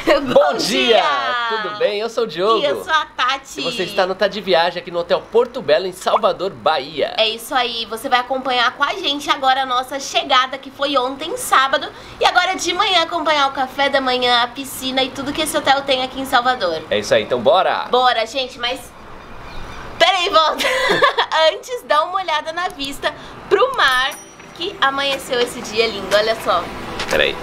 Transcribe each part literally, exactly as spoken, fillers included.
Bom dia! Tudo bem? Eu sou o Diogo. E eu sou a Tati. E você está no Tá de Viagem aqui no Hotel Porto Belo, em Salvador, Bahia. É isso aí, você vai acompanhar com a gente agora a nossa chegada, que foi ontem, sábado. E agora de manhã acompanhar o café da manhã, a piscina e tudo que esse hotel tem aqui em Salvador. É isso aí, então bora! Bora, gente, mas... Peraí, volta! Antes, dá uma olhada na vista pro mar, que amanheceu esse dia lindo, olha só. Peraí.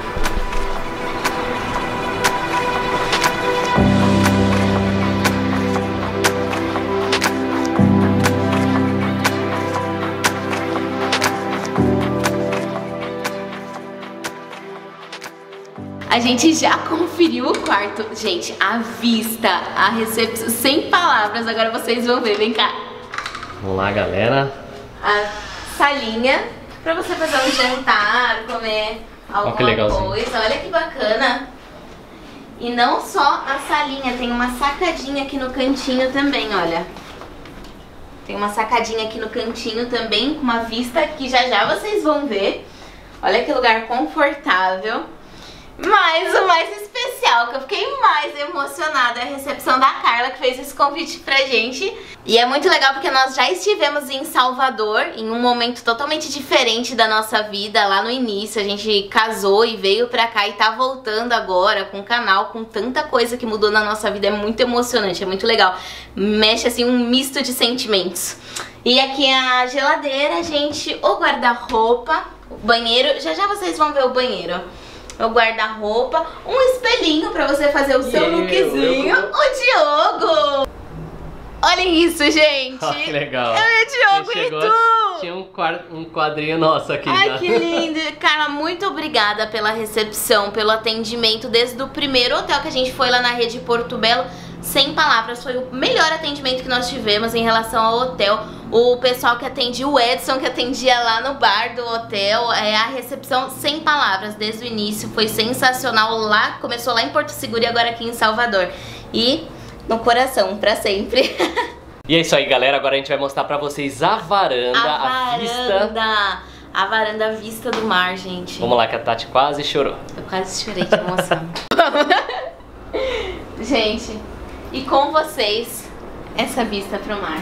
A gente já conferiu o quarto. Gente, a vista, a recepção, sem palavras, agora vocês vão ver, vem cá. Vamos lá, galera. A salinha, pra você fazer um jantar, comer alguma Ó, que legalzinho. coisa, olha que bacana. E não só a salinha, tem uma sacadinha aqui no cantinho também, olha. Tem uma sacadinha aqui no cantinho também, com uma vista que já já vocês vão ver. Olha que lugar confortável. Mas o mais especial, que eu fiquei mais emocionada, é a recepção da Carla, que fez esse convite pra gente. E é muito legal porque nós já estivemos em Salvador, em um momento totalmente diferente da nossa vida. Lá no início a gente casou e veio pra cá e tá voltando agora com o canal, com tanta coisa que mudou na nossa vida. É muito emocionante, é muito legal. Mexe assim um misto de sentimentos. E aqui a geladeira, gente, o guarda-roupa, o banheiro. Já já vocês vão ver o banheiro. O guarda-roupa, um espelhinho pra você fazer o seu eu, lookzinho. eu... O Diogo! Olhem isso, gente! Oh, que legal! Eu e o Diogo e tu! Tinha um, um quadrinho nosso aqui. Ai, já. que lindo! Carla, muito obrigada pela recepção, pelo atendimento desde o primeiro hotel que a gente foi lá na rede Porto Belo. Sem palavras, foi o melhor atendimento que nós tivemos em relação ao hotel. O pessoal que atendia, o Edson que atendia lá no bar do hotel, é, a recepção sem palavras desde o início, foi sensacional. Lá, começou lá em Porto Seguro e agora aqui em Salvador. E no coração, pra sempre. E é isso aí, galera, agora a gente vai mostrar pra vocês a varanda, A a, varanda, vista. a varanda à vista do mar, gente. Vamos lá, que a Tati quase chorou. Eu quase chorei de emoção. Gente, e com vocês, essa vista pro mar.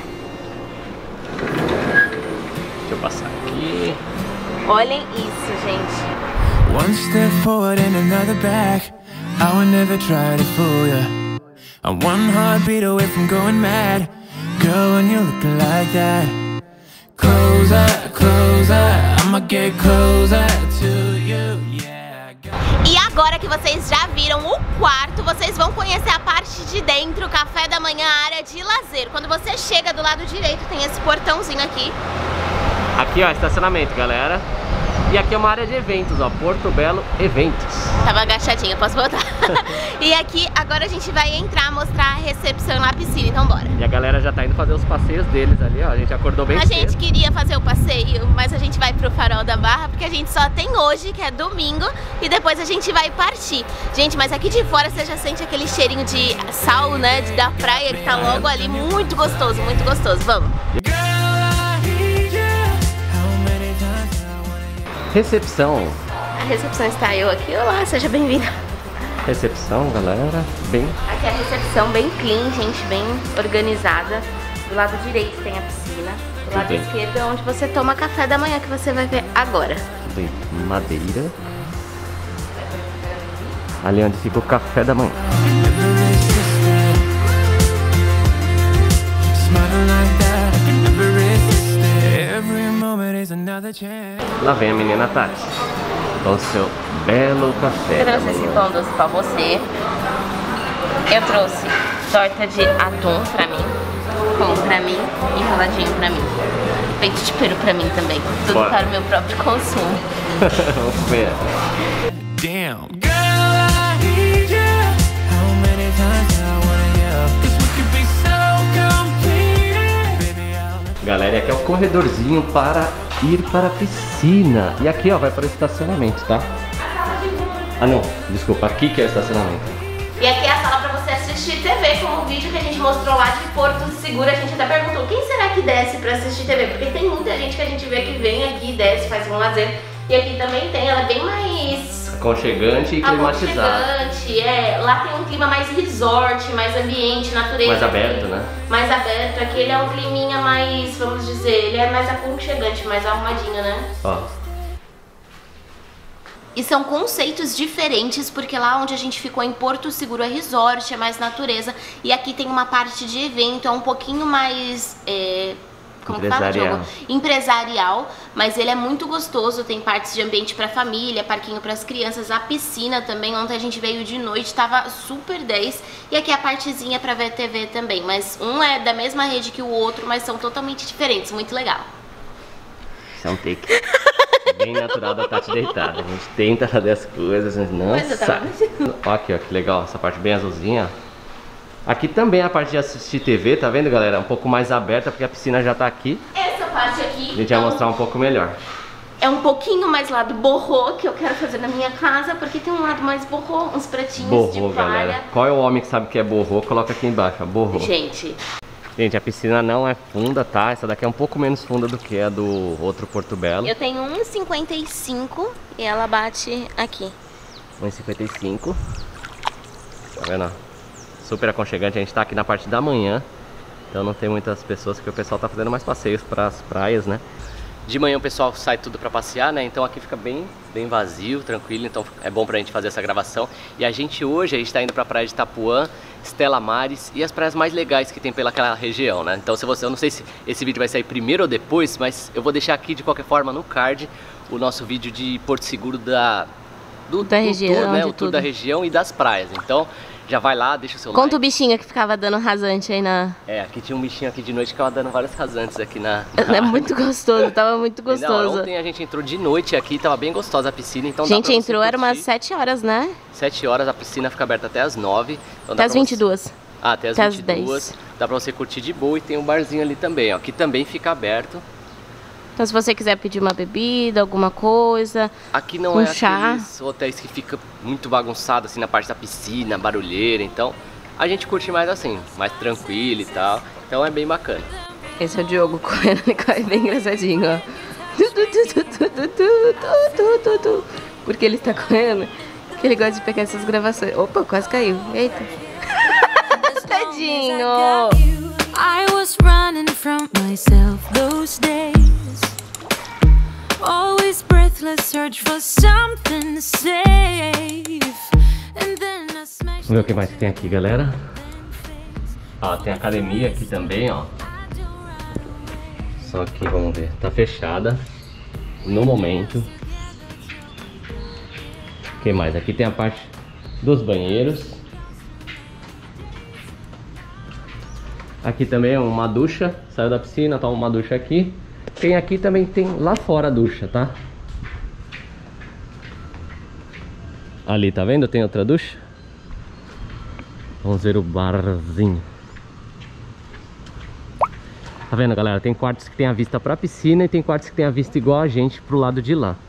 Deixa eu passar aqui. Olhem isso, gente. One step forward and another back. I would never try to fool ya. I'm one heartbeat away from going mad. Girl, when you look like that. Closer, closer, I'ma get closer to you, yeah. E agora que vocês já viram o quarto, vocês vão conhecer a parte de dentro, café da manhã, área de lazer. Quando você chega do lado direito, tem esse portãozinho aqui. Aqui, ó, estacionamento, galera. E aqui é uma área de eventos, ó, Porto Belo Eventos. Tava agachadinha, posso voltar? E aqui, agora a gente vai entrar, mostrar a recepção na piscina, então bora. E a galera já tá indo fazer os passeios deles ali, ó, a gente acordou bem A cedo. gente queria fazer o passeio, mas a gente vai pro Farol da Barra, porque a gente só tem hoje, que é domingo, e depois a gente vai partir. Gente, mas aqui de fora você já sente aquele cheirinho de sal, né, de, da praia, que tá logo ali, muito gostoso, muito gostoso. Vamos! Recepção. A recepção está eu aqui. Olá, seja bem-vinda. Recepção, galera, bem... Aqui é a recepção bem clean, gente, bem organizada. Do lado direito tem a piscina. Do lado bem. esquerdo é onde você toma café da manhã, que você vai ver agora. Bem, madeira. Ali onde fica o café da manhã. Lá vem a menina Tati com o seu belo café. Eu trouxe esse pão doce pra você. Eu trouxe torta de atum pra mim, pão pra mim e enroladinho pra mim. Peito de peru pra mim também. Tudo Bora. para o meu próprio consumo. Vamos ver. Damn, girl, I need you. How many times I wanna yell? 'Cause we could be so complete. Baby, I'll... Galera, aqui é o corredorzinho para ir para a piscina. E aqui, ó, vai para o estacionamento, tá? Ah, não, desculpa, aqui que é o estacionamento. E aqui é a sala pra você assistir T V, como o vídeo que a gente mostrou lá de Porto Seguro. A gente até perguntou quem será que desce pra assistir T V, porque tem muita gente que a gente vê que vem aqui, desce, faz um lazer. E aqui também tem, ela é bem mais Aconchegante e climatizado. Aconchegante, é. Lá tem um clima mais resort, mais ambiente, natureza. Mais aberto, né? Mais aberto. Aquele é um climinha mais, vamos dizer, ele é mais aconchegante, mais arrumadinho, né? Ó. E são conceitos diferentes, porque lá onde a gente ficou em Porto Seguro é resort, é mais natureza. E aqui tem uma parte de evento, é um pouquinho mais... É, como fala, Diogo? Empresarial. Mas ele é muito gostoso, tem partes de ambiente pra família, parquinho pras crianças, a piscina também. Ontem a gente veio de noite, tava super dez. E aqui a partezinha pra ver T V também. Mas um é da mesma rede que o outro, mas são totalmente diferentes, muito legal. Isso é um take. Bem natural da Tati deitada. A gente tenta fazer as coisas, mas não sabe. Olha aqui, ó, que legal, essa parte bem azulzinha. Aqui também a parte de assistir T V, tá vendo, galera? Um pouco mais aberta, porque a piscina já tá aqui. Essa parte aqui... A gente vai mostrar um pouco melhor. É um pouquinho mais lado borrô, que eu quero fazer na minha casa, porque tem um lado mais borrô, uns pretinhos borrô, de palha. Galera. Qual é o homem que sabe que é borrô? Coloca aqui embaixo, ó, borrô. Gente... Gente, a piscina não é funda, tá? Essa daqui é um pouco menos funda do que a do outro Porto Belo. Eu tenho um e cinquenta e cinco e ela bate aqui. um e cinquenta e cinco. Tá vendo? Super aconchegante. A gente tá aqui na parte da manhã, então não tem muitas pessoas, porque o pessoal tá fazendo mais passeios para as praias, né? De manhã o pessoal sai tudo pra passear, né? Então aqui fica bem, bem vazio, tranquilo. Então é bom pra gente fazer essa gravação. E a gente hoje, a gente tá indo pra praia de Itapuã, Stella Maris e as praias mais legais que tem pelaquela região, né? Então se você, eu não sei se esse vídeo vai sair primeiro ou depois, mas eu vou deixar aqui de qualquer forma no card o nosso vídeo de Porto Seguro da... Do, da do região, tour, né? O tour tudo. da região e das praias. Então já vai lá, deixa o seu Conta like. o bichinho que ficava dando rasante aí na... É, aqui tinha um bichinho aqui de noite que ficava dando vários rasantes aqui na... na... É muito gostoso, tava muito gostoso. Não, ontem a gente entrou de noite aqui, tava bem gostosa a piscina, então a gente entrou, curtir. Era umas sete horas, né? sete horas, a piscina fica aberta até as nove. Então até as vinte e duas. Você... Ah, até as até vinte e duas. Dá pra você curtir de boa e tem um barzinho ali também, ó, que também fica aberto. Então se você quiser pedir uma bebida, alguma coisa, aqui não um é chá. Aqueles hotéis que fica muito bagunçado assim na parte da piscina, barulheira, então a gente curte mais assim, mais tranquilo e tal, então é bem bacana. Esse é o Diogo correndo, ele corre bem engraçadinho, ó. Porque ele está correndo, que ele gosta de pegar essas gravações. Opa, quase caiu, eita. Tadinho. I was running from myself those days. Always breathless, search for something safe. And then I smashed. Vamos ver o que mais que tem aqui, galera. Ó, tem academia aqui também, ó. Só que, vamos ver, tá fechada no momento. O que mais? Aqui tem a parte dos banheiros. Aqui também é uma ducha, saiu da piscina, toma uma ducha aqui. Tem aqui também, tem lá fora a ducha, tá? Ali, tá vendo? Tem outra ducha. Vamos ver o barzinho. Tá vendo, galera? Tem quartos que tem a vista pra piscina e tem quartos que tem a vista igual a gente pro lado de lá.